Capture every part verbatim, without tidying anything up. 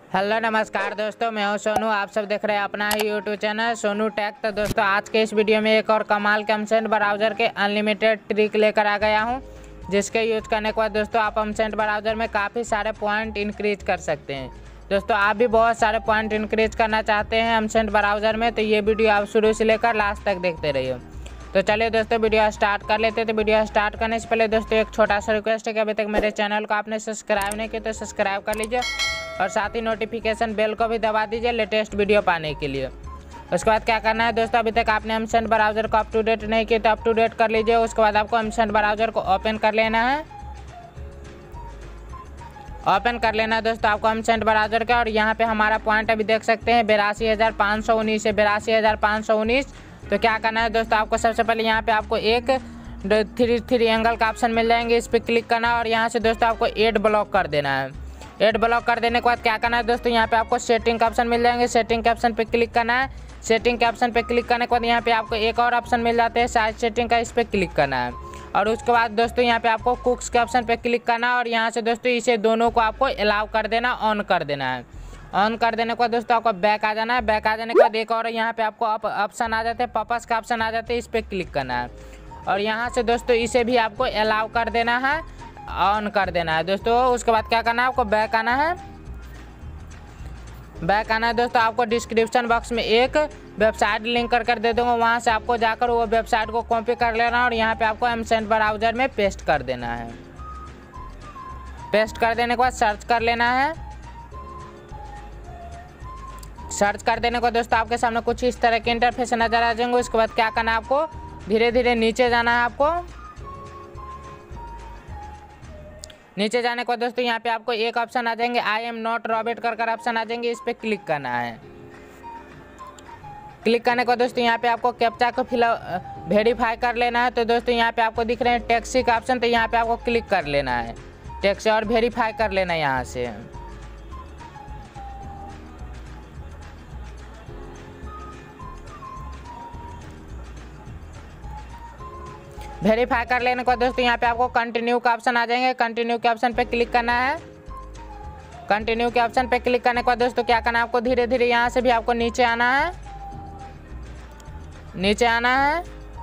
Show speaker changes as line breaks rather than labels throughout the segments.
Hello नमस्कार दोस्तों, मैं हूं सोनू। आप सब देख रहे हैं अपना ही यूट्यूब चैनल सोनू टेक। तो दोस्तों आज के इस वीडियो में एक और कमाल के एमसेंट ब्राउज़र के अनलिमिटेड ट्रिक लेकर आ गया हूं, जिसके यूज करने के बाद दोस्तों आप एमसेंट ब्राउज़र में काफ़ी सारे पॉइंट इंक्रीज कर सकते हैं। दोस्तों आप भी बहुत सारे पॉइंट इंक्रीज करना चाहते हैं एमसेंट ब्राउज़र में, तो ये वीडियो आप शुरू से लेकर लास्ट तक देखते रहिए। तो चलिए दोस्तों वीडियो स्टार्ट कर लेते हैं। तो वीडियो स्टार्ट करने से पहले दोस्तों एक छोटा सा रिक्वेस्ट है कि अभी तक मेरे चैनल को आपने सब्सक्राइब नहीं किया तो सब्सक्राइब कर लीजिए और साथ ही नोटिफिकेशन बेल को भी दबा दीजिए लेटेस्ट वीडियो पाने के लिए। उसके बाद क्या करना है दोस्तों, अभी तक आपने एमसेंट ब्राउज़र को अप टू डेट नहीं किया तो अप टू डेट कर लीजिए। उसके बाद आपको एमसेंट ब्राउज़र को ओपन कर लेना है। ओपन कर लेना है दोस्तों आपको एमसेंट ब्राउज़र का, और यहाँ पे हमारा पॉइंट अभी देख सकते हैं बेरासी हज़ार पाँच सौ उन्नीस है, बेरासी हज़ार पाँच सौ उन्नीस। तो क्या करना है दोस्तों, आपको सबसे पहले यहाँ पे आपको एक थ्री थ्री एंगल का ऑप्शन मिल जाएंगे, इस पर क्लिक करना है और यहाँ से दोस्तों आपको एड ब्लॉक कर देना है। एड ब्लॉक कर देने के बाद क्या करना है दोस्तों, यहाँ पे आपको सेटिंग का ऑप्शन मिल जाएंगे, सेटिंग के ऑप्शन पे क्लिक करना है। सेटिंग के ऑप्शन पे क्लिक करने के बाद यहाँ पे आपको एक और ऑप्शन मिल जाते हैं साइज सेटिंग का, इस पर क्लिक करना है। और उसके बाद दोस्तों यहाँ पे आपको कुक्स के ऑप्शन पे क्लिक करना है और यहाँ से दोस्तों इसे दोनों को आपको अलाउ कर देना, ऑन कर देना है। ऑन कर देने के बाद दोस्तों आपको बैक आ जाना है। बैक आ जाने के बाद एक और यहाँ पे आपको ऑप्शन आ जाते हैं, पर्पस का ऑप्शन आ जाते हैं, इस पर क्लिक करना है और यहाँ से दोस्तों इसे भी आपको अलाउ कर देना है, ऑन कर देना है दोस्तों। उसके बाद क्या करना है, आपको बैक आना है। बैक आना है दोस्तों, आपको डिस्क्रिप्शन बॉक्स में एक वेबसाइट लिंक कर कर दे दूँगा, वहाँ से आपको जाकर वो वेबसाइट को कॉपी कर लेना और यहाँ पे आपको एमसेंट ब्राउज़र में पेस्ट कर देना है। पेस्ट कर देने के बाद सर्च कर लेना है। सर्च कर देने को दोस्तों आपके सामने कुछ इस तरह के इंटरफेस नजर आ जाएंगे। उसके बाद क्या करना है, आपको धीरे धीरे नीचे जाना है। आपको नीचे जाने के बाद दोस्तों यहाँ पे आपको एक ऑप्शन आ जाएंगे, आई एम नॉट रॉबर्ट कर कर ऑप्शन आ जाएंगे, इस पर क्लिक करना है। क्लिक करने के बाद दोस्तों यहाँ पे आपको कैप्चा को फिल वेरीफाई कर लेना है। तो दोस्तों यहाँ पे आपको दिख रहे हैं टैक्सी का ऑप्शन, तो यहाँ पे आपको क्लिक कर लेना है टैक्सी और वेरीफाई कर लेना है। यहाँ से वेरीफाई कर लेने के बाद दोस्तों यहाँ पे आपको कंटिन्यू का ऑप्शन आ जाएंगे, कंटिन्यू के ऑप्शन पे क्लिक करना है। कंटिन्यू के ऑप्शन पे क्लिक करने के बाद दोस्तों क्या करना है, आपको धीरे धीरे यहाँ से भी आपको नीचे आना है। नीचे आना है।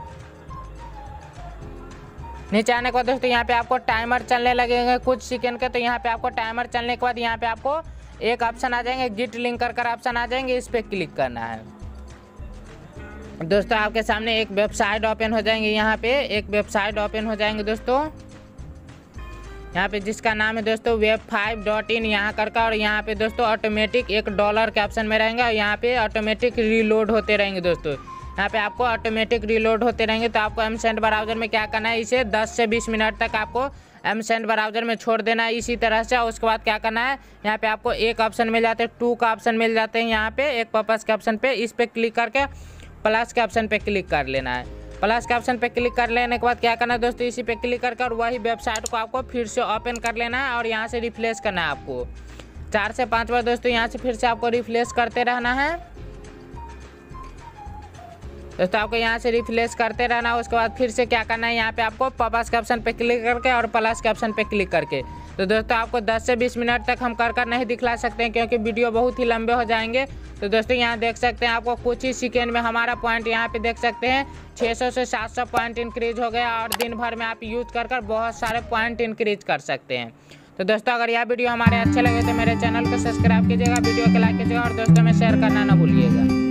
नीचे आने के बाद दोस्तों यहाँ पे आपको टाइमर चलने लगेंगे कुछ सेकंड के, तो यहाँ पे आपको टाइमर चलने के बाद यहाँ पे आपको एक ऑप्शन आ जाएंगे, गिट लिंक कर कर ऑप्शन आ जाएंगे, इस पर क्लिक करना है। दोस्तों आपके सामने एक वेबसाइट ओपन हो जाएंगे, यहाँ पे एक वेबसाइट ओपन हो जाएंगे दोस्तों, यहाँ पे जिसका नाम है दोस्तों वेब फाइव डॉट इन यहाँ कर और यहाँ पे दोस्तों ऑटोमेटिक एक डॉलर के ऑप्शन में रहेंगे और यहाँ पे ऑटोमेटिक रीलोड होते रहेंगे दोस्तों। यहाँ पे आपको ऑटोमेटिक रीलोड होते रहेंगे। तो आपको एमसेंट ब्राउज़र में क्या करना है, इसे दस से बीस मिनट तक आपको एमसेंट ब्राउज़र में छोड़ देना है इसी तरह से। उसके बाद क्या करना है, यहाँ पे आपको एक ऑप्शन मिल जाते हैं, टू का ऑप्शन मिल जाते हैं, यहाँ पे एक पर्पस के ऑप्शन पे, इस पर क्लिक करके प्लस के ऑप्शन पे क्लिक कर लेना है। प्लस के ऑप्शन पे क्लिक कर लेने के बाद क्या करना है दोस्तों, इसी पे क्लिक करके और वही वेबसाइट को आपको फिर से ओपन कर लेना है और यहाँ से रिफ्रेश करना है। आपको चार से पाँच बार दोस्तों यहाँ से फिर से आपको रिफ्रेश करते रहना है दोस्तों। आपको यहाँ से रिफ्रेश करते रहना है। उसके बाद फिर से क्या करना है, यहाँ पे आपको पर्पस के ऑप्शन पे क्लिक करके और प्लस के ऑप्शन पे क्लिक करके। तो दोस्तों आपको दस से बीस मिनट तक हम कर कर नहीं दिखला सकते हैं क्योंकि वीडियो बहुत ही लंबे हो जाएंगे। तो दोस्तों यहाँ देख सकते हैं आपको कुछ ही सेकेंड में हमारा पॉइंट यहाँ पे देख सकते हैं छह सौ से सात सौ पॉइंट इंक्रीज हो गया और दिन भर में आप यूज कर कर बहुत सारे पॉइंट इंक्रीज कर सकते हैं। तो दोस्तों अगर यह वीडियो हमारे अच्छे लगे तो मेरे चैनल को सब्सक्राइब कीजिएगा, वीडियो को लाइक कीजिएगा और दोस्तों में शेयर करना ना भूलिएगा।